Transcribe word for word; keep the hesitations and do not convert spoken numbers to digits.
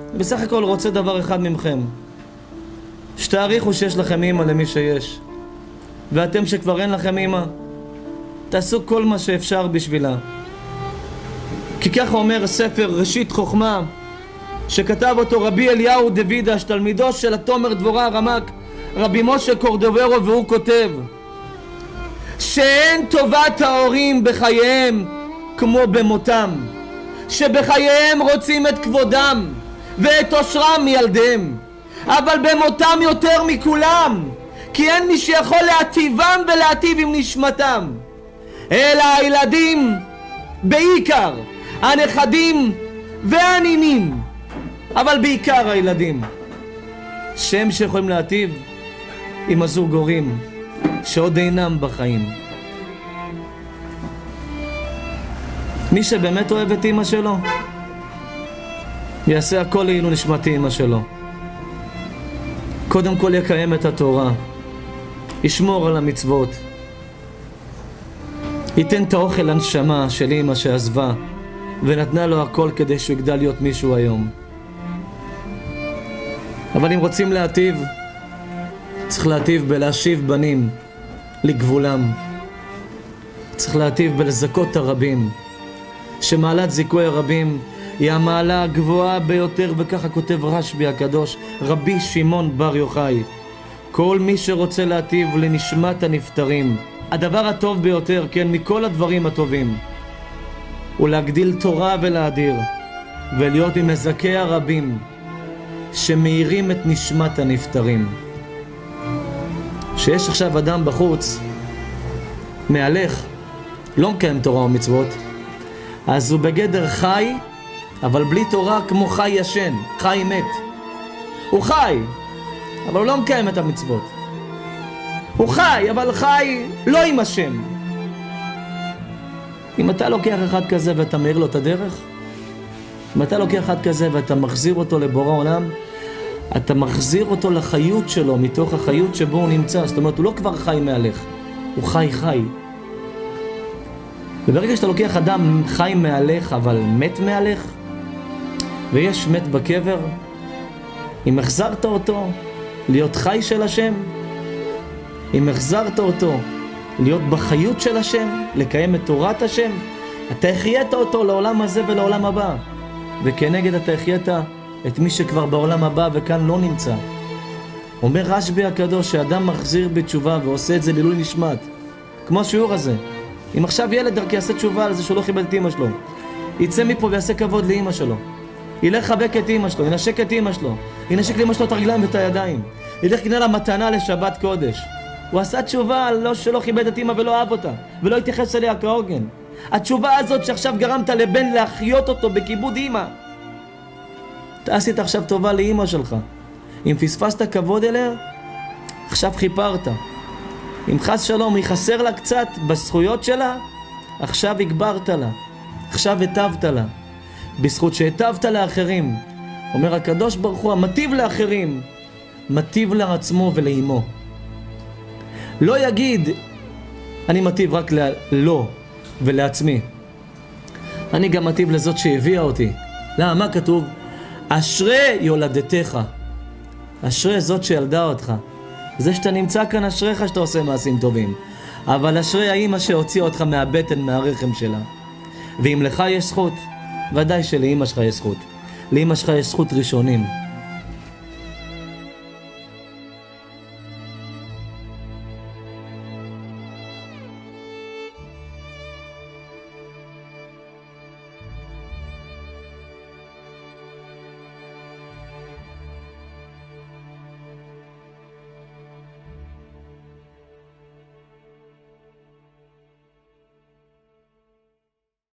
בסך הכל רוצה דבר אחד ממכם, שתעריכו שיש לכם אמא למי שיש, ואתם שכבר אין לכם אמא, תעשו כל מה שאפשר בשבילה. כי ככה אומר ספר ראשית חוכמה שכתב אותו רבי אליהו דוידש, תלמידו של התומר דבורה הרמ"ק רבי משה קורדוברו, והוא כותב שאין טובת ההורים בחייהם כמו במותם, שבחייהם רוצים את כבודם ואת עושרם מילדיהם, אבל במותם יותר מכולם, כי אין מי שיכול להטיבם ולהטיב עם נשמתם, אלא הילדים בעיקר, הנכדים והנינים, אבל בעיקר הילדים, שהם שיכולים להטיב עם הזוג הורים שעוד אינם בחיים. מי שבאמת אוהב את אמא שלו יעשה הכל לעילוי נשמת אמא שלו. קודם כל יקיים את התורה, ישמור על המצוות, ייתן את האוכל לנשמה של אמא שעזבה ונתנה לו הכל כדי שהוא יגדל להיות מישהו היום. אבל אם רוצים להטיב, צריך להטיב בלהשיב בנים לגבולם, צריך להטיב בלזכות הרבים, שמעלת זיכוי הרבים היא המעלה הגבוהה ביותר, וככה כותב רשב"י הקדוש, רבי שמעון בר יוחאי, כל מי שרוצה להטיב לנשמת הנפטרים, הדבר הטוב ביותר, כן, מכל הדברים הטובים, הוא להגדיל תורה ולהדיר ולהיות ממזכי הרבים שמאירים את נשמת הנפטרים. שיש עכשיו אדם בחוץ מהלך, לא מקיים תורה ומצוות, אז הוא בגדר חי, אבל בלי תורה, כמו חי ישן, חי מת. הוא חי, אבל הוא לא מקיים את המצוות. הוא חי, אבל חי לא עם השם. אם אתה לוקח אחד כזה ואתה מאיר לו את הדרך, אם אתה לוקח אחד כזה ואתה מחזיר אותו לבורא עולם, אתה מחזיר אותו לחיות שלו, מתוך החיות שבו הוא נמצא. זאת אומרת, הוא לא כבר חי מהלך, הוא חי חי. וברגע שאתה לוקח אדם חי מהלך אבל מת מהלך, ויש מת בקבר, אם החזרת אותו להיות חי של השם, אם החזרת אותו להיות בחיות של השם, לקיים את תורת השם, אתה החיית אותו לעולם הזה ולעולם הבא, וכנגד אתה החיית את מי שכבר בעולם הבא וכאן לא נמצא. אומר רשב"י הקדוש שאדם מחזיר בתשובה ועושה את זה לעילוי נשמת, כמו השיעור הזה. אם עכשיו ילד דרכי יעשה תשובה על זה שהוא לא כיבד את אמא שלו, יצא מפה ויעשה כבוד לאמא שלו, ילך חבק את אמא שלו, ינשק את אמא שלו, ינשק לאמא שלו את הרגליים ואת הידיים, ילך קנה לה מתנה לשבת קודש. הוא עשה תשובה לא שלא כיבד את אמא ולא אהב אותה ולא התייחס אליה כהוגן. התשובה הזאת שעכשיו גרמת לבן להחיות אותו בכיבוד אמא, אתה עשית עכשיו טובה לאמא שלך. אם פספסת כבוד אליה, עכשיו חיפרת. אם חס שלום היא חסר לה קצת בזכויות שלה, עכשיו הגברת לה, עכשיו הטבת לה, בזכות שהטבת לאחרים. אומר הקדוש ברוך הוא, המטיב לאחרים מטיב לעצמו ולאמו. לא יגיד אני מטיב רק לו ולעצמי, אני גם מטיב לזאת שהביאה אותי. למה? מה כתוב? אשרי יולדתך, אשרי זאת שילדה אותך. זה שאתה נמצא כאן, אשריך שאתה עושה מעשים טובים, אבל אשרי האמא שהוציאה אותך מהבטן, מהרחם שלה. ואם לך יש זכות, ודאי שלאמא שלך יש זכות. לאמא שלך יש זכות ראשונים.